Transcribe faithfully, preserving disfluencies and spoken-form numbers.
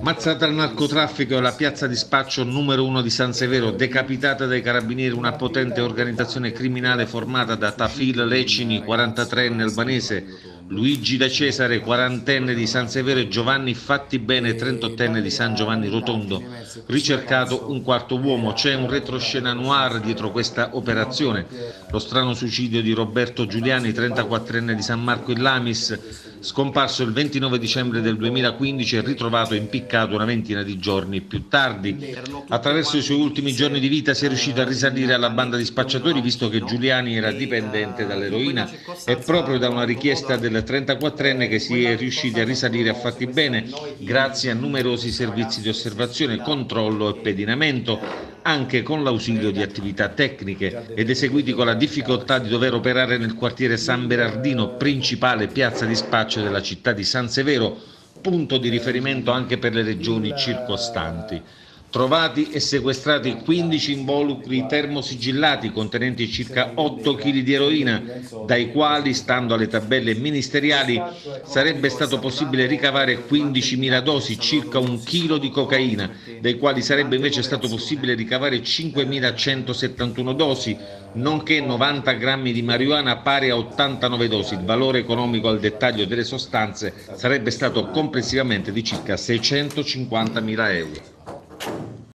Mazzata al narcotraffico alla piazza di spaccio numero uno di San Severo, decapitata dai carabinieri una potente organizzazione criminale formata da Tafil Lecini, quarantatreenne albanese, Luigi Da Cesare, quarantenne di San Severo e Giovanni Fattibene, trentottenne di San Giovanni Rotondo. Ricercato un quarto uomo, c'è un retroscena noir dietro questa operazione. Lo strano suicidio di Roberto Giuliani, trentaquattrenne di San Marco in Lamis, scomparso il ventinove dicembre del duemilaquindici e ritrovato impiccato una ventina di giorni più tardi. Attraverso i suoi ultimi giorni di vita si è riuscito a risalire alla banda di spacciatori, visto che Giuliani era dipendente dall'eroina. È proprio da una richiesta del trentaquattrenne che si è riusciti a risalire a Fattibene grazie a numerosi servizi di osservazione, controllo e pedinamento, anche con l'ausilio di attività tecniche, ed eseguiti con la difficoltà di dover operare nel quartiere San Berardino, principale piazza di spaccio della città di San Severo, punto di riferimento anche per le regioni circostanti. Trovati e sequestrati quindici involucri termosigillati contenenti circa otto chili di eroina, dai quali, stando alle tabelle ministeriali, sarebbe stato possibile ricavare quindicimila dosi, circa un chilo di cocaina, dai quali sarebbe invece stato possibile ricavare cinquemilacentosettantuno dosi, nonché novanta grammi di marijuana pari a ottantanove dosi. Il valore economico al dettaglio delle sostanze sarebbe stato complessivamente di circa seicentocinquantamila euro.